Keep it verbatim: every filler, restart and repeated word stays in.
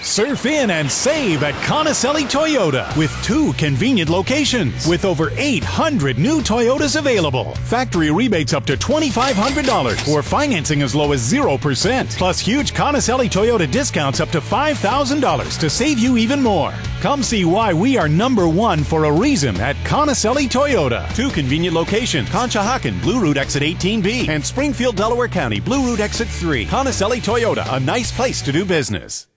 Surf in and save at Conicelli Toyota with two convenient locations with over eight hundred new Toyotas available. Factory rebates up to twenty-five hundred dollars or financing as low as zero percent. Plus huge Conicelli Toyota discounts up to five thousand dollars to save you even more. Come see why we are number one for a reason at Conicelli Toyota. Two convenient locations: Conshohocken, Blue Route Exit eighteen B, and Springfield, Delaware County, Blue Route Exit three. Conicelli Toyota, a nice place to do business.